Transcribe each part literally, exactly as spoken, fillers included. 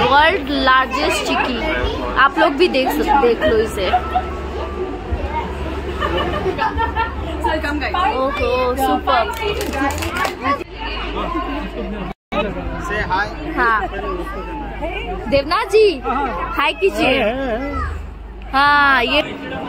World largest चिकी। आप लोग भी देख देख लो इसे। ओहो सुपर। से हाय। हाँ देवनाथ जी हाय कीजिए। हाँ ये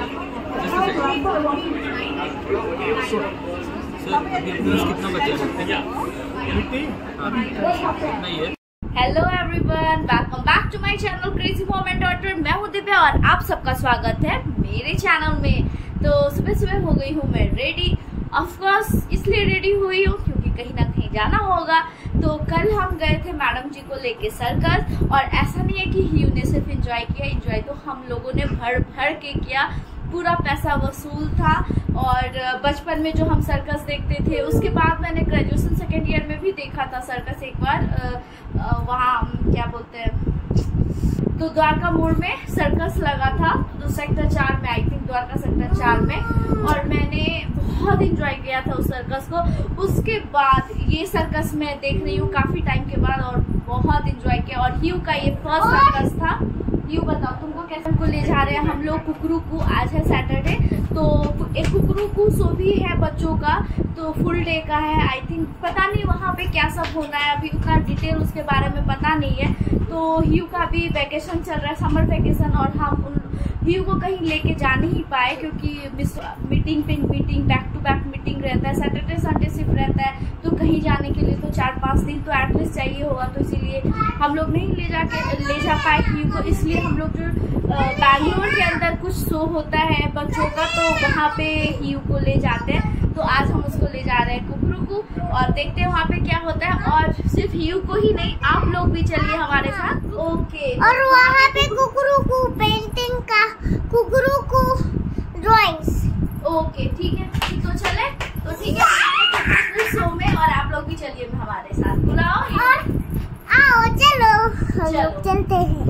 hello everyone, welcome back to my channel crazy mom and daughter. मैं हूँ दिव्या और आप सबका स्वागत है मेरे चैनल में। तो सुबह सुबह हो गई हूँ मैं रेडी। ऑफ कोर्स इसलिए रेडी हुई हूँ क्योंकि कहीं ना कहीं जाना होगा। तो कल हम गए थे मैडम जी को लेके सर्कस, और ऐसा नहीं है कि हियू ने सिर्फ एंजॉय किया, एंजॉय तो हम लोगों ने भर भर के किया। पूरा पैसा वसूल था। और बचपन में जो हम सर्कस देखते थे, उसके बाद मैंने ग्रेजुएशन सेकेंड ईयर में भी देखा था सर्कस एक बार। वहाँ क्या बोलते हैं, तो द्वारका मोड़ में सर्कस लगा था, तो सेक्टर चार में, आई थिंक द्वारका सेक्टर चार में। और मैंने बहुत एंजॉय किया था उस सर्कस को। उसके बाद ये सर्कस मैं देख रही हूँ काफी टाइम के बाद, और बहुत एंजॉय किया। और हियू का ये फर्स्ट सर्कस था। हियू बताओ तुमको कैसे को ले जा रहे हैं हम लोग कुकरू। आज है सैटरडे, तो एक कुकरू शो भी है बच्चों का, तो फुल डे का है आई थिंक। पता नहीं वहाँ पे क्या सब होना है, अभी उतना डिटेल उसके बारे में पता नहीं है। तो हियू का भी वैकेशन चल रहा है, समर वैकेशन, और हम उन हियू को कहीं लेके जा नहीं पाए क्योंकि मीटिंग पे meeting, back to back meeting रहता है, सैटरडे संडे सिर्फ रहता है। तो कहीं जाने के लिए तो चार पांच दिन तो एटलीस्ट चाहिए होगा, तो इसीलिए हम लोग नहीं ले जाके ले जा पाए हियू को। इसलिए हम लोग जो बैंगलोर के अंदर कुछ शो होता है बच्चों का, तो वहाँ पे हियू को ले जाते हैं। तो आज हम उसको ले जा रहे हैं कुकरू को, और देखते हैं वहाँ पे क्या होता है। और सिर्फ हियू को ही नहीं, आप लोग भी चलिए हमारे साथ। ओके। और वहाँ पे कुकरू को पेंटिंग का, कुकरू को ड्राइंग्स। ओके ठीक है, तो चले तो ठीक है शो में, और आप लोग भी चलिए हमारे साथ। बुलाओ और आओ चलो हम लोग चलते हैं।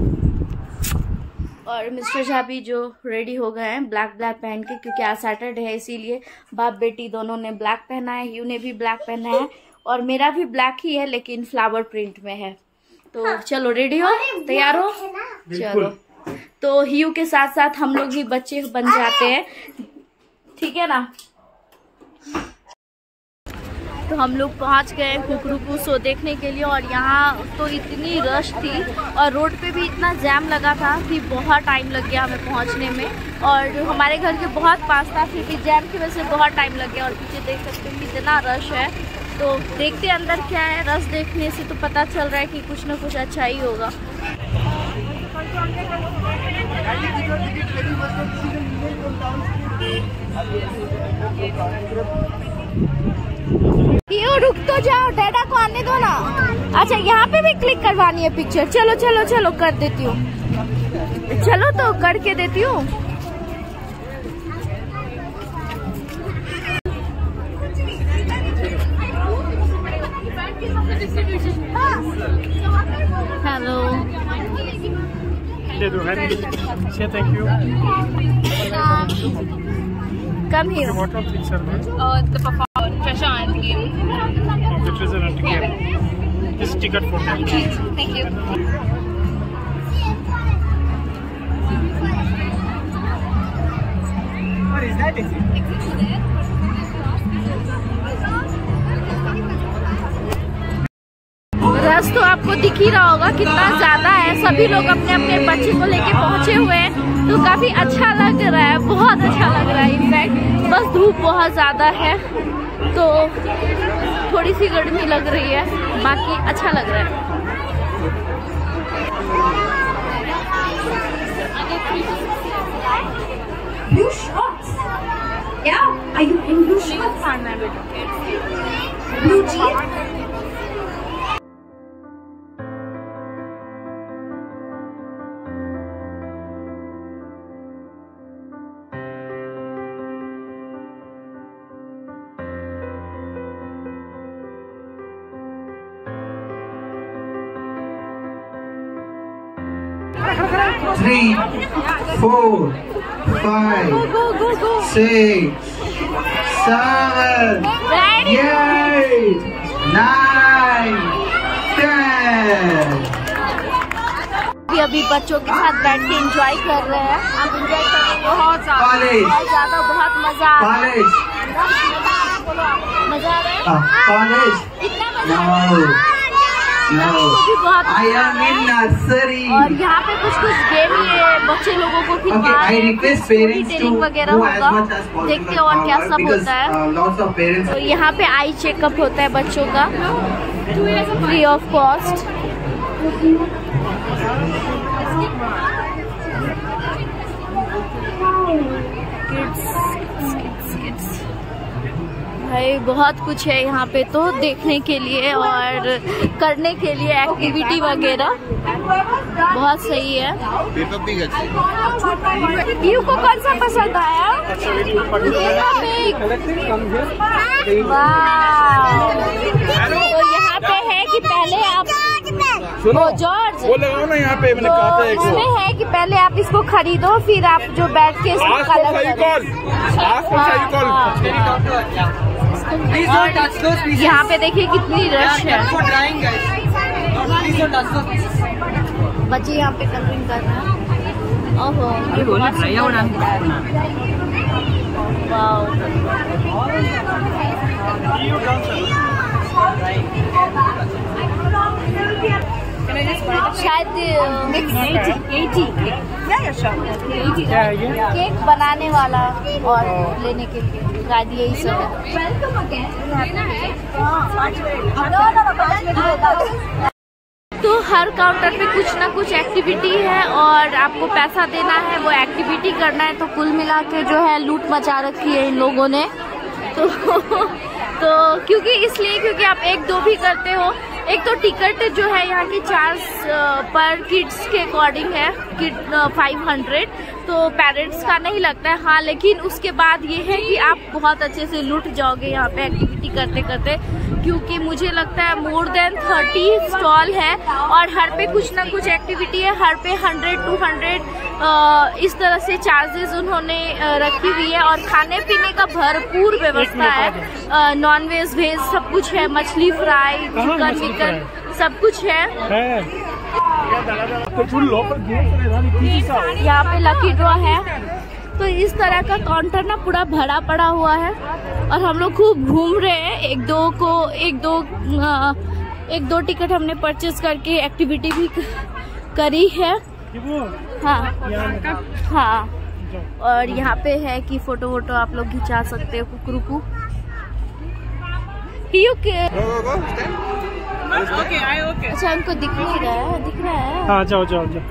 और मिस्टर झा भी जो रेडी हो गए हैं ब्लैक ब्लैक पहन के, क्योंकि आज सैटरडे है, इसीलिए बाप बेटी दोनों ने ब्लैक पहना है। हियू ने भी ब्लैक पहना है, और मेरा भी ब्लैक ही है लेकिन फ्लावर प्रिंट में है। तो हाँ। चलो रेडी हो, तैयार हो, चलो। तो हियू के साथ साथ हम लोग भी बच्चे बन जाते हैं, ठीक है ना। तो हम लोग पहुंच गए कुकरू को शो देखने के लिए, और यहाँ तो इतनी रश थी, और रोड पे भी इतना जैम लगा था कि बहुत टाइम लग गया हमें पहुंचने में। और हमारे घर के बहुत पास था, फिर भी जैम की वजह से बहुत टाइम लग गया। और पीछे देख सकते हैं कितना रश है। तो देखते अंदर क्या है, रश देखने से तो पता चल रहा है कि कुछ ना कुछ अच्छा ही होगा। ये रुक तो जाओ, डैडा को आने दो ना। अच्छा यहाँ पे भी क्लिक करवानी है पिक्चर। चलो चलो चलो कर देती हूँ, चलो तो करके देती हूँ। Hello thank you. Come here. What are picture? Oh, it's the performance. Treasure hunt game. Oh, the treasure hunt game. This ticket for them. Thank you. What is that? Is it? रस तो आपको दिख ही रहा होगा कितना ज्यादा है। सभी लोग अपने अपने बच्चे को लेके पहुंचे हुए हैं, तो काफी अच्छा लग रहा है, बहुत अच्छा लग रहा है। इनफैक्ट बस धूप बहुत ज्यादा है, तो थोड़ी सी गर्मी लग रही है, बाकी अच्छा लग रहा है। Blue shorts. Yeah, are you in blue shorts? Blue jeans. Three, four, five, six, seven, eight, nine, ten. अभी बच्चों के साथ बैठ के एंजॉय कर रहे हैं। आप एंजॉय कर रहे हैं? बहुत ज्यादा बहुत ज्यादा बहुत मजा आ रहा है। मजा आ रहा है? कॉलेज इतना मजा आ रहा है। No. I am in nursery. और यहाँ पे कुछ कुछ गेम ये बच्चे लोगों को Okay, I request parents to वगैरह go as होगा। much as possible. देखते हैं और क्या सब होता है। Uh, lots of parents. तो यहाँ पे आई चेकअप होता है बच्चों का फ्री ऑफ कॉस्ट। भाई बहुत कुछ है यहाँ पे तो देखने के लिए और करने के लिए, एक्टिविटी वगैरह बहुत सही है। यू को कौन सा पसंद आया? तो यहाँ पे है कि पहले आप सुनो जॉर्ज वो लगाओ ना यहाँ पे, मैंने तो कहा था एक सौ। इसमें है कि पहले आप इसको खरीदो फिर आप जो बैठ के इसको आज कलर सही करो। कॉल, आज सही कॉल। यहाँ पे देखिए कितनी रश है। बच्चे यहाँ पे कलरिंग कर रहे हैं। ओहो ये बहुत सुंदर लग रहा है। वाओ शायद केक बनाने वाला और लेने के लिए शायद यही सब है। तो हर काउंटर पे कुछ ना कुछ एक्टिविटी है और आपको पैसा देना है, वो एक्टिविटी करना है। तो कुल मिला के जो है लूट मचा रखी है इन लोगों ने। तो तो क्योंकि इसलिए क्योंकि आप एक दो भी करते हो। एक तो टिकट जो है यहाँ की चार्ज पर किड्स के अकॉर्डिंग है, किड फाइव हंड्रेड, तो पेरेंट्स का नहीं लगता है। हाँ लेकिन उसके बाद ये है कि आप बहुत अच्छे से लूट जाओगे यहाँ पे एक्टिविटी करते करते, क्योंकि मुझे लगता है मोर देन थर्टी स्टॉल है और हर पे कुछ ना कुछ एक्टिविटी है। हर पे हंड्रेड टू हंड्रेड इस तरह से चार्जेस उन्होंने रखी हुई है और खाने पीने का भरपूर व्यवस्था है। नॉन वेज वेज सब कुछ है, मछली फ्राई, चिकन विकन सब कुछ है। यहाँ पे लकी ड्रॉ है। तो इस तरह का काउंटर ना पूरा भरा पड़ा हुआ है और हम लोग खूब घूम रहे हैं। एक दो को एक दो आ, एक दो टिकट हमने परचेज करके एक्टिविटी भी करी है। हाँ हाँ और यहाँ पे है कि फोटो वोटो आप लोग खिंचा सकते हो। कुकरुकू अच्छा हमको दिख नहीं रहा है, दिख रहा है। हाँ जाओ जाओ जाओ।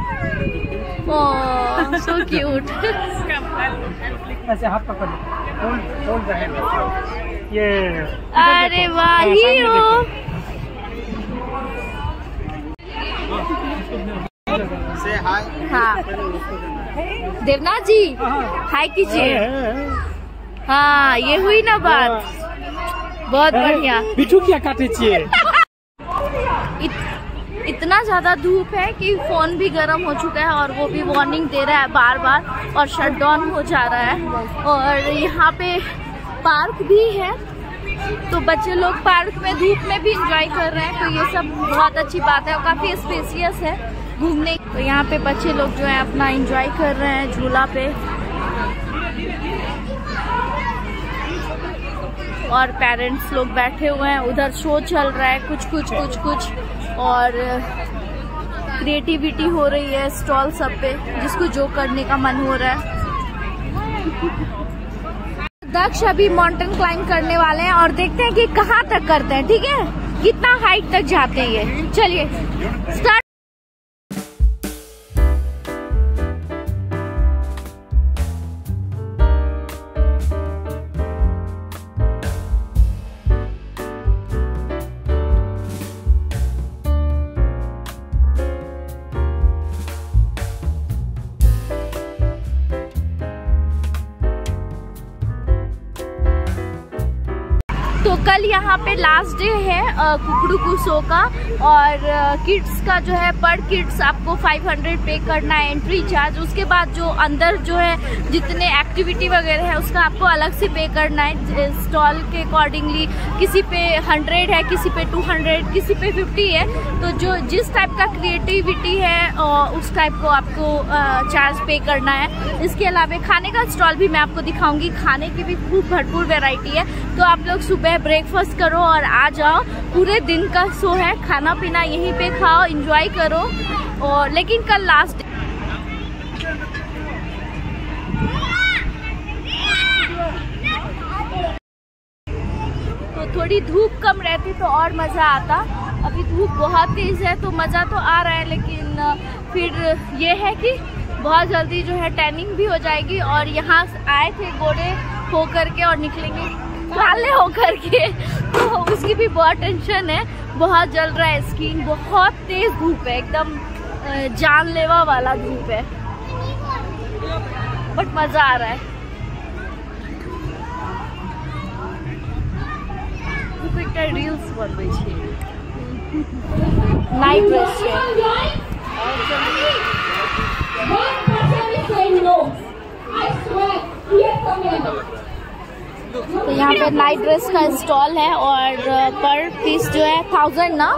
Oh so cute. ऐसे हाथ पकड़ लो, ये अरे वाह हीरो। Say hi. हाँ देवनाथ जी हाय कीजिए। हाँ ये हुई ना बात, बहुत बढ़िया। बिच्छू क्या काटे चाहिए। इत, इतना ज्यादा धूप है कि फोन भी गर्म हो चुका है और वो भी वार्निंग दे रहा है बार बार और शट डाउन हो जा रहा है। और यहाँ पे पार्क भी है तो बच्चे लोग पार्क में धूप में भी एंजॉय कर रहे हैं। तो ये सब बहुत अच्छी बात है और काफी स्पेसियस है घूमने। तो यहाँ पे बच्चे लोग जो है अपना एंजॉय कर रहे हैं झूला पे और पेरेंट्स लोग बैठे हुए हैं। उधर शो चल रहा है कुछ कुछ कुछ कुछ और क्रिएटिविटी हो रही है स्टॉल सब पे, जिसको जो करने का मन हो रहा है। दक्ष अभी माउंटेन क्लाइंब करने वाले हैं और देखते हैं कि कहाँ तक करते हैं। ठीक है कितना हाइट तक जाते हैं ये। चलिए स्टार्ट। तो कल यहाँ पे लास्ट डे है कुकड़ू शो का, और किड्स का जो है पर किड्स आपको फाइव हंड्रेड पे करना है एंट्री चार्ज। उसके बाद जो अंदर जो है जितने एक्टिविटी वगैरह है उसका आपको अलग से पे करना है स्टॉल के अकॉर्डिंगली। किसी पे हंड्रेड है, किसी पे टू हंड्रेड, किसी पे फिफ्टी है। तो जो जिस टाइप का क्रिएटिविटी है उस टाइप को आपको चार्ज पे करना है। इसके अलावा खाने का स्टॉल भी मैं आपको दिखाऊंगी, खाने की भी खूब भरपूर वैरायटी है। तो आप लोग सुबह ब्रेकफास्ट करो और आ जाओ, पूरे दिन का शो है, खाना पीना यहीं पे खाओ, एंजॉय करो। और लेकिन कल लास्ट तो थोड़ी धूप कम रहती तो और मज़ा आता। अभी धूप बहुत तेज़ है तो मज़ा तो आ रहा है, लेकिन फिर ये है कि बहुत जल्दी जो है टैनिंग भी हो जाएगी। और यहाँ आए थे गोरे हो करके और निकलेंगे काले हो करके, तो उसकी भी बहुत टेंशन है। बहुत जल रहा है स्किन, बहुत तेज धूप है, एकदम जानलेवा वाला धूप है, बट मज़ा आ रहा है। रील्स बनबै छै, नाइट ड्रेस छै। तो यहाँ पे नाइट ड्रेस का स्टॉल है और पर पीस जो है थाउजेंड ना,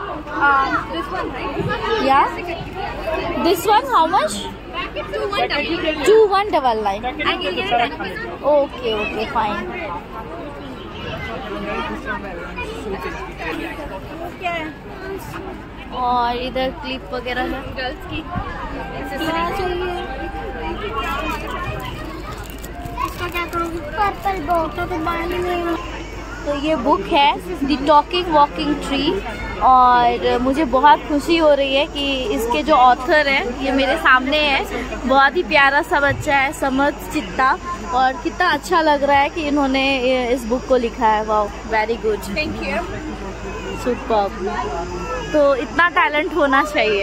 या this one how much? Two one double nine. Okay okay fine. और इधर क्लिप वगैरह है गर्ल्स की। पर्पल बॉक्स तो बानी में। तो ये बुक है द टॉकिंग वॉकिंग ट्री, और मुझे बहुत खुशी हो रही है कि इसके जो ऑथर है ये मेरे सामने है। बहुत ही प्यारा सा बच्चा है, समर्थ चित्ता, और कितना अच्छा लग रहा है कि इन्होंने इस बुक को लिखा है। Wow, very good, thank you, super. तो इतना टैलेंट होना चाहिए।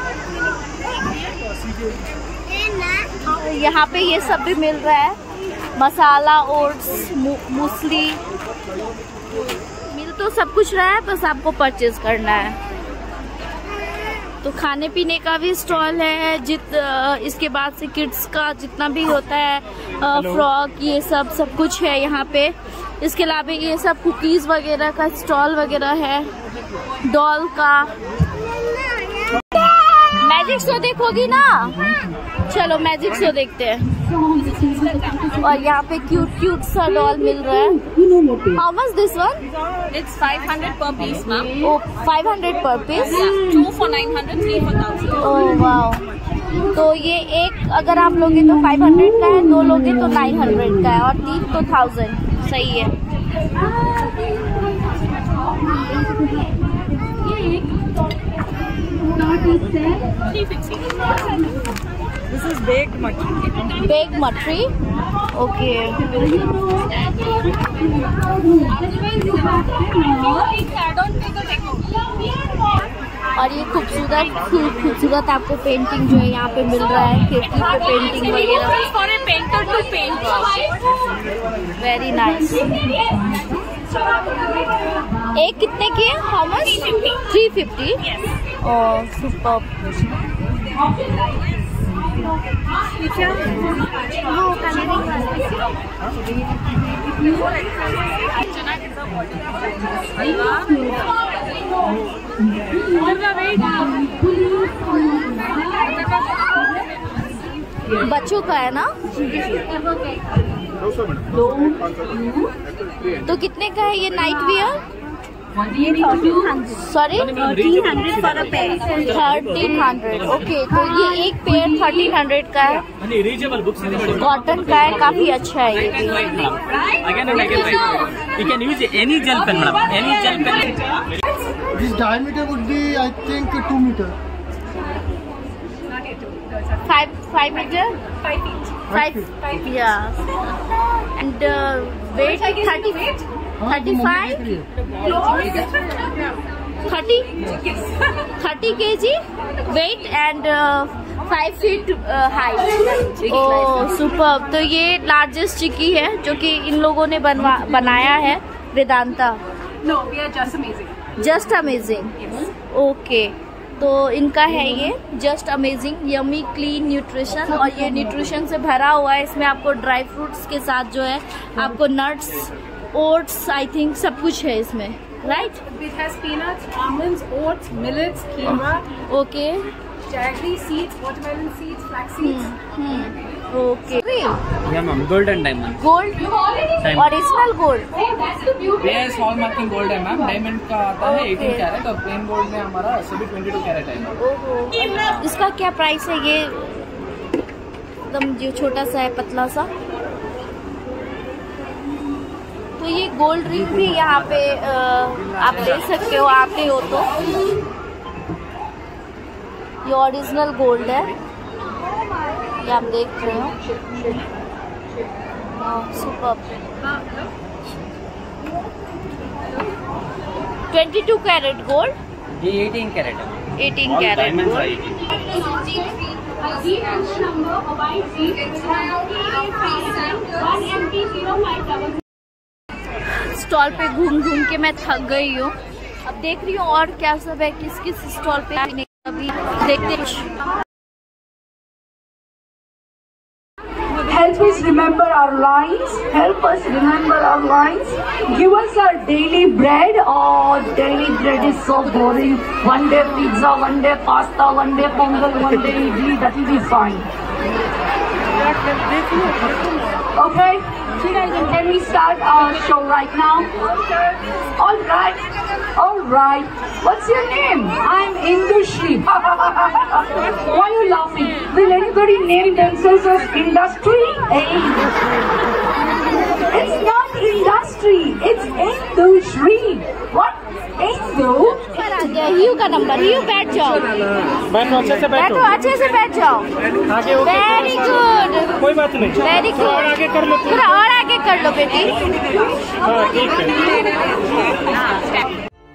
यहाँ पे ये सब भी मिल रहा है, मसाला, ओट्स, मूसली, मिल तो सब कुछ रहा है, बस आपको परचेज करना है। तो खाने पीने का भी स्टॉल है, जित इसके बाद से किड्स का जितना भी होता है, फ्रॉक, ये सब सब कुछ है यहाँ पे। इसके अलावा ये सब कुकीज वगैरह का स्टॉल वगैरह है, डॉल का। मैजिक शो देखोगी ना? चलो मैजिक शो देखते हैं। और यहाँ पे क्यूट क्यूट सा डॉल मिल रहा है। How much this one? It's five hundred per piece, ma'am. Oh five hundred per piece. Yeah, two for nine hundred, three for thousand. Oh wow. तो ये एक अगर आप लोगे तो फाइव हंड्रेड का है, दो लोगे तो नाइन हंड्रेड का है, और तीन तो थाउजेंड। सही है। This is baked matri. Baked matri, okay. और ये खूबसूरत खूबसूरत आपको पेंटिंग जो है यहाँ पे मिल रहा है, खिड़की पे पेंटिंग वगैरह। For a painter to paint. Very nice. एक कितने की है? How much? Three fifty. Oh super. बच्चों का है ना? तो कितने का है ये night wear? Sorry thirteen hundred for a pair. Thirteen hundred. Okay, तो ये एक पेयर थर्टीन हंड्रेड का है, कॉटन का है, काफी अच्छा है ये भी। You can use any gel pen, madam. Any gel pen. This diameter would be, I think, two meter. Five five meter. Five feet. Five. Five. Yeah. And uh, weight thirty. thirty-five. thirty. thirty kg weight and uh, five feet uh, height. Oh, superb. तो ये largest चिक्की है जो कि इन लोगों ने बनवा बनाया है, Vedanta. No, we are just amazing. Just amazing. Okay, तो इनका है ये just amazing yummy clean nutrition, और ये न्यूट्रिशन से भरा हुआ है। इसमें आपको ड्राई फ्रूट्स के साथ जो है आपको नट्स, ओट्स, आई थिंक सब कुछ है इसमें, right? It has peanuts, almonds, oats, millets, quinoa, okay, jaggery seeds, watermelon seeds, flax seeds. Okay. Yeah, ma'am. Golden diamond. Gold, Diamond. Original gold. ये हॉल मार्किंग गोल्ड है ma'am. Diamond का आता है अठारह कैरेट और प्लेन गोल्ड में हमारा सभी बाईस कैरेट है। ओहो, इसका क्या प्राइस है? ये एकदम जो छोटा सा है, पतला सा। तो ये गोल्ड रिंग भी यहाँ पे आ, आप ले सकते हो, आते हो तो। ये ओरिजिनल गोल्ड है, ये आप देख रहे हो। सुपर। बाईस कैरेट गोल्ड, ये अठारह कैरेट है। अठारह कैरेट गोल्ड। स्टॉल पे घूम घूम के मैं थक गई हूँ। अब देख रही हूँ और क्या सब है, किस किस स्टॉल पे अभी देखते हैं। Help us remember our lines. Help us remember our lines. Give us our daily bread. Oh, daily bread is so boring. One day pizza, one day pasta, one day pongal, one day idli. That will be fine. Okay, can we start our show right now? All right, all right. What's your name? I'm Indushri. Why are you laughing? Will anybody name themselves as Industry? Hey. It's not Industry. It's Indushri. What? Indu? हियू का नंबर, हियू बैठ जाओ, बैठो अच्छे से बैठो, बैठो अच्छे से बैठ जाओ। आगे होके वेरी गुड, कोई बात नहीं, वेरी गुड। और आगे कर लो, थोड़ा और आगे कर लो बेटी। हाँ ठीक है।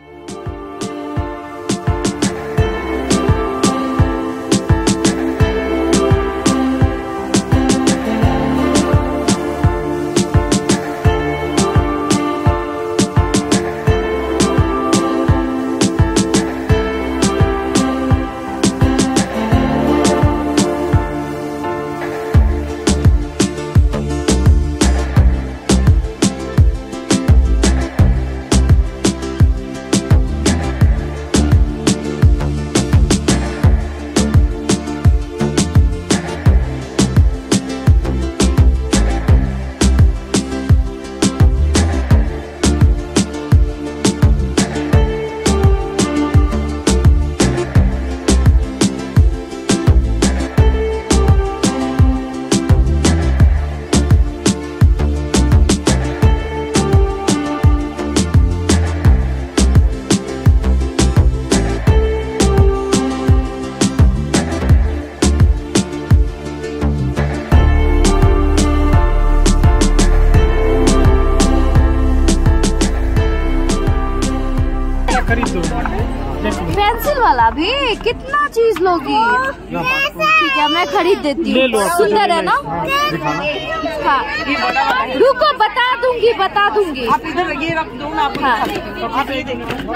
पेंसिल वाला भी कितना चीज लोगी। ठीक है, मैं खरीद देती हूँ। सुंदर है ना? हाँ, रुको बता दूंगी, बता दूंगी। आप इधर ये रख दो ना, आप हाँ। आप ये देखो।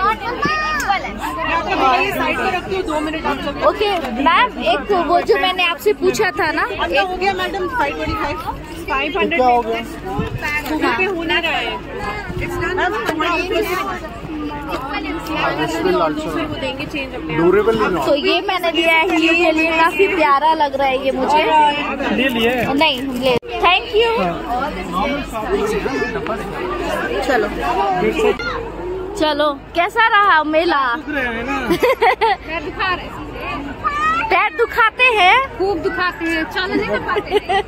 मैं साइड पे रखती हूँ, दो मिनट आप लोग। ओके मैम, एक वो जो मैंने आपसे पूछा था ना, अच्छा हो गया madam, five twenty five five hundred क्या हो गया? गूगल पे हो नहीं रहा है। वो देंगे चेंज अपने आप। ड्यूरेबल नहीं तो ये मैंने लिया है हीरो के लिए, काफी प्यारा लग रहा है ये मुझे। ले लिए नहीं ले, थैंक यू। चलो चलो, कैसा रहा मेला? पैर दुखा रहे, पैर दुखाते हैं, खूब दुखाते हैं, चल नहीं कर पाते।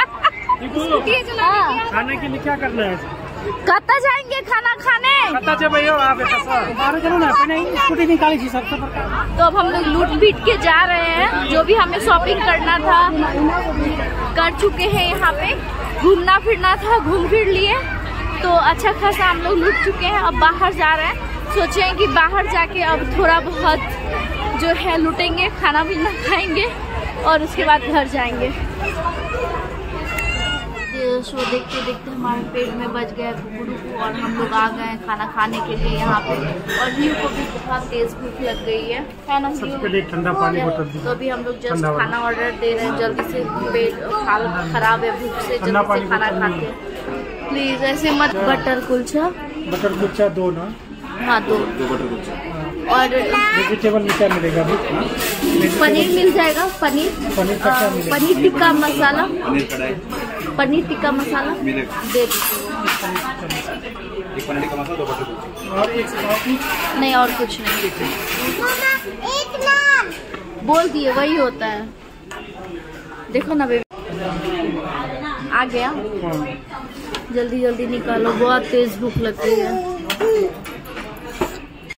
हाँ। खाने के लिए क्या करना है? कत्ता जाएंगे खाना खाने? पता चल भैया आप बाहर चलो ना, नहीं स्कूटी निकाली थी सर। तो अब हम लोग लूट पीट के जा रहे हैं। जो भी हमें शॉपिंग करना था कर चुके हैं। यहाँ पे घूमना फिरना था, घूम फिर लिए, तो अच्छा खासा हम लोग लूट चुके हैं। अब बाहर जा रहे हैं, सोचे हैं कि बाहर जाके अब थोड़ा बहुत जो है लूटेंगे, खाना पीना खाएंगे और उसके बाद घर जाएंगे। शो देखते देखते हमारे पेट में बच गया कुकुरू और हम लोग आ गए खाना खाने के लिए यहाँ पे। और न्यू को भी बहुत तेज भूख लग गई है है ना न्यू? ठंडा पानी बोतल दी। तो अभी हम लोग जस्ट खाना ऑर्डर दे रहे हैं, जल्दी से पेट हालत खराब है भूख से, जल्दी से खाना खाते हैं प्लीज। ऐसे मत। बटर कुलचा, बटर कुलचा दो ना? हाँ दो दो बटर कुलचा। और वेजिटेबल में क्या मिलेगा अभी? पनीर मिल जाएगा, पनीर पनीर का क्या मिलेगा? पनीर टिक्का मसाला, पनीर टिक्का मसाला दे दीजिए। पनीर टिक्का मसाला दो बटर कुलचा। और एक और नहीं और कुछ नहीं, एक नान। बोल दिए वही होता है। देखो ना बेबी आ गया, जल्दी जल्दी निकालो, बहुत तेज भूख लग गई है।